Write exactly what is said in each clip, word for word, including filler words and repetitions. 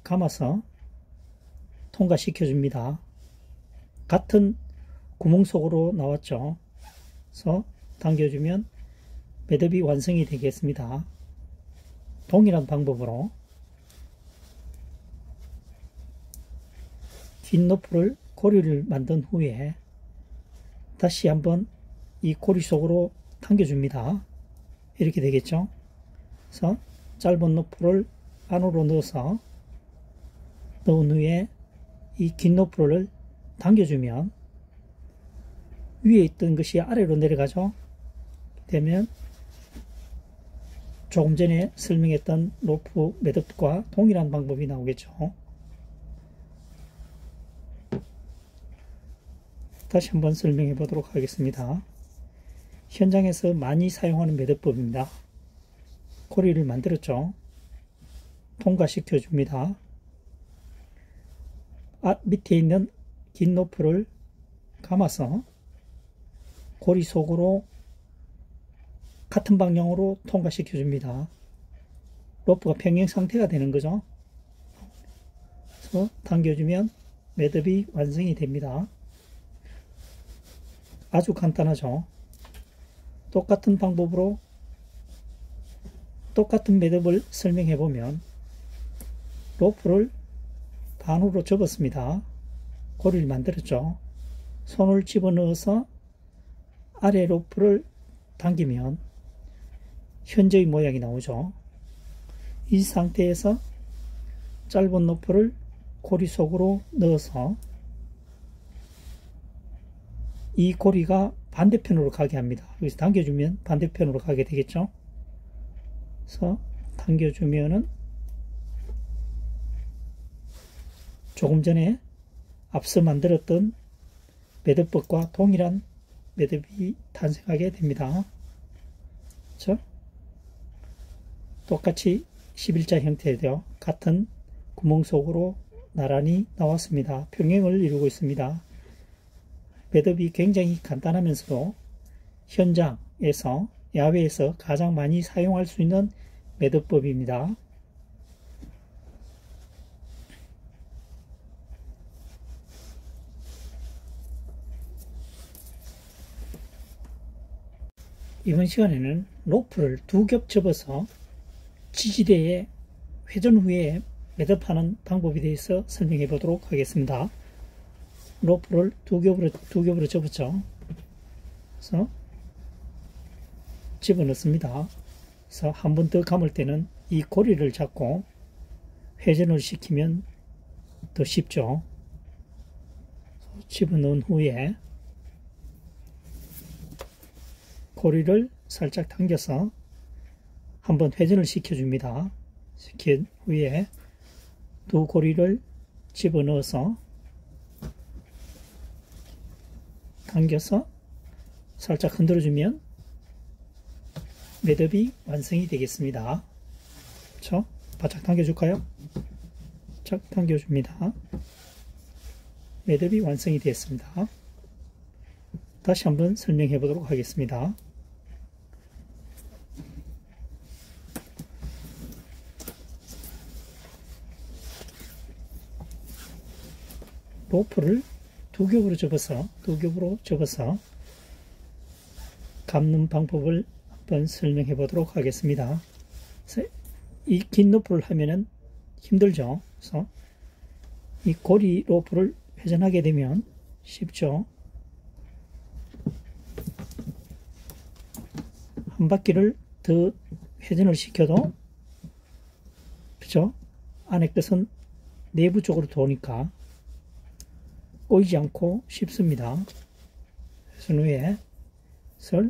감아서 통과시켜 줍니다. 같은 구멍 속으로 나왔죠. 그래서 당겨주면 매듭이 완성이 되겠습니다. 동일한 방법으로 긴 노프를 고리를 만든 후에 다시 한번 이 고리 속으로 당겨줍니다. 이렇게 되겠죠. 그래서 짧은 노프를 안으로 넣어서 넣은 후에 이 긴 노프를 당겨주면 위에 있던 것이 아래로 내려가죠. 되면 조금 전에 설명했던 로프 매듭과 동일한 방법이 나오겠죠. 다시 한번 설명해 보도록 하겠습니다. 현장에서 많이 사용하는 매듭법입니다. 고리를 만들었죠. 통과시켜 줍니다. 앞 밑에 있는 긴 노프를 감아서 고리 속으로 같은 방향으로 통과시켜 줍니다. 로프가 평행 상태가 되는 거죠. 그래서 당겨주면 매듭이 완성이 됩니다. 아주 간단하죠. 똑같은 방법으로 똑같은 매듭을 설명해 보면 로프를 반으로 접었습니다. 고리를 만들었죠. 손을 집어넣어서 아래 로프를 당기면 현재의 모양이 나오죠. 이 상태에서 짧은 노프를 고리 속으로 넣어서 이 고리가 반대편으로 가게 합니다. 여기서 당겨주면 반대편으로 가게 되겠죠. 그래서 당겨주면은 조금 전에 앞서 만들었던 매듭법과 동일한 매듭이 탄생하게 됩니다. 그렇죠? 똑같이 십일자 형태로 같은 구멍 속으로 나란히 나왔습니다. 평행을 이루고 있습니다. 매듭이 굉장히 간단하면서도 현장에서 야외에서 가장 많이 사용할 수 있는 매듭법입니다. 이번 시간에는 로프를 두 겹 접어서 지지대에 회전 후에 매듭하는 방법에 대해서 설명해 보도록 하겠습니다. 로프를 두 겹으로, 두 겹으로 접었죠. 그래서 집어넣습니다. 그래서 한 번 더 감을 때는 이 고리를 잡고 회전을 시키면 더 쉽죠. 집어넣은 후에 고리를 살짝 당겨서 한번 회전을 시켜줍니다. 시킨 후에 두 고리를 집어넣어서 당겨서 살짝 흔들어주면 매듭이 완성이 되겠습니다. 그렇죠? 바짝 당겨줄까요? 바짝 당겨줍니다. 매듭이 완성이 되었습니다. 다시 한번 설명해 보도록 하겠습니다. 로프를 두 겹으로 접어서 두 겹으로 접어서 감는 방법을 한번 설명해 보도록 하겠습니다. 이 긴 로프를 하면은 힘들죠. 그래서 이 고리 로프를 회전하게 되면 쉽죠. 한 바퀴를 더 회전을 시켜도 그죠? 안에 것은 내부 쪽으로 도니까 꼬이지 않고 쉽습니다. 회전 후에 설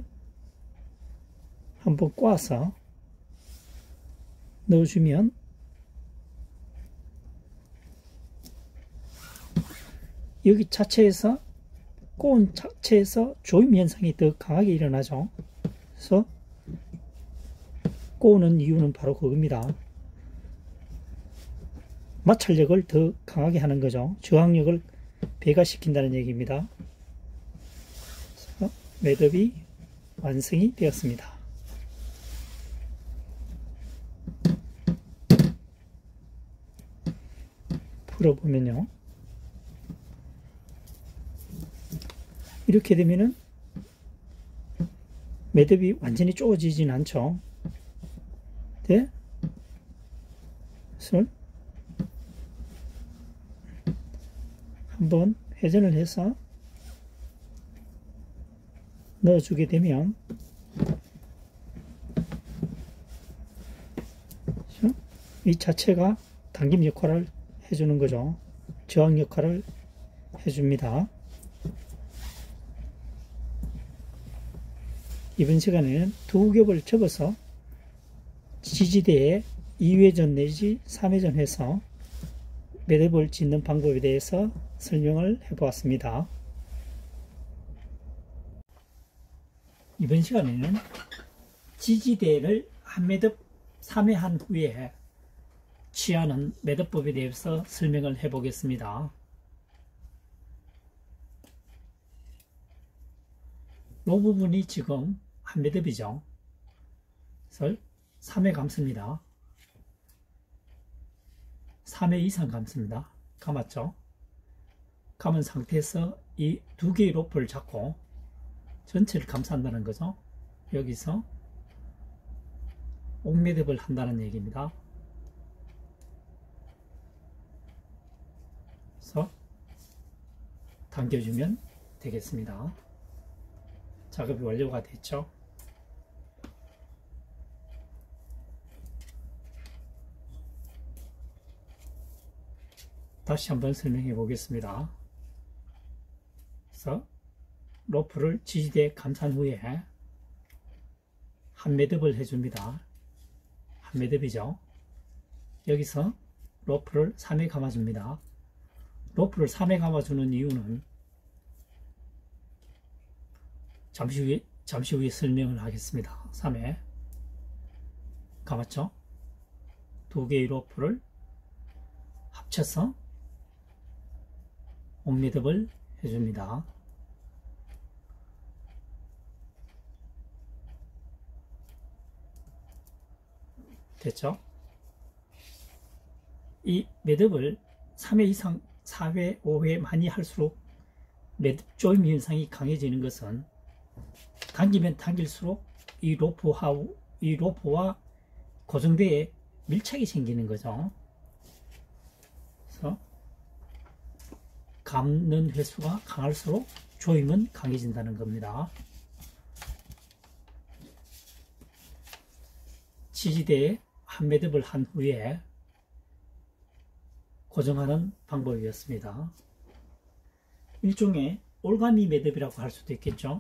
한번 꽈서 넣어주면 여기 자체에서 꼬은 자체에서 조임 현상이 더 강하게 일어나죠. 그래서 꼬우는 이유는 바로 그겁니다. 마찰력을 더 강하게 하는 거죠. 저항력을 배가시킨다는 얘기입니다. 그래서 매듭이 완성이 되었습니다. 풀어보면요. 이렇게 되면은 매듭이 완전히 쪼어지진 않죠. 네? 그래서 한번 회전을 해서 넣어주게 되면 이 자체가 당김 역할을 해주는 거죠. 저항 역할을 해줍니다. 이번 시간에는 두 겹을 접어서 지지대에 이 회전 내지 삼 회전 해서 매듭을 짓는 방법에 대해서 설명을 해보았습니다. 이번 시간에는 지지대를 한 매듭 삼 회 한 후에 취하는 매듭법에 대해서 설명을 해보겠습니다. 이 부분이 지금 한 매듭이죠. 그래서 삼 회 감습니다. 삼 회 이상 감습니다. 감았죠? 감은 상태에서 이 두 개의 로프를 잡고 전체를 감싼다는 거죠. 여기서 옥매듭을 한다는 얘기입니다. 그래서 당겨주면 되겠습니다. 작업이 완료가 됐죠. 다시 한번 설명해 보겠습니다. 그래서 로프를 지지대에 감싼 후에 한 매듭을 해줍니다. 한 매듭이죠. 여기서 로프를 삼 회 감아줍니다. 로프를 삼 회 감아주는 이유는 잠시 후에, 잠시 후에 설명을 하겠습니다. 삼 회 감았죠? 두 개의 로프를 합쳐서 옥매듭을 해줍니다. 됐죠? 이 매듭을 삼 회 이상, 사 회, 오 회 많이 할수록 매듭 조임 현상이 강해지는 것은 당기면 당길수록 이 로프와, 이 로프와 고정대에 밀착이 생기는 거죠. 그래서 감는 횟수가 강할수록 조임은 강해진다는 겁니다. 지지대에 한 매듭을 한 후에 고정하는 방법이었습니다. 일종의 올가미 매듭이라고 할 수도 있겠죠.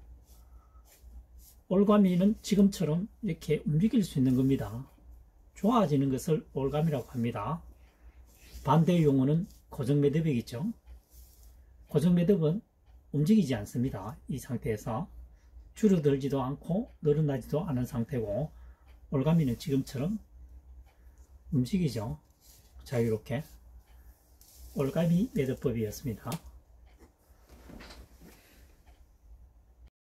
올가미는 지금처럼 이렇게 움직일 수 있는 겁니다. 좋아지는 것을 올가미라고 합니다. 반대의 용어는 고정 매듭이겠죠. 고정 매듭은 움직이지 않습니다. 이 상태에서 줄어들지도 않고 늘어나지도 않은 상태고, 올가미는 지금처럼 움직이죠. 자유롭게. 올가미 매듭법이었습니다.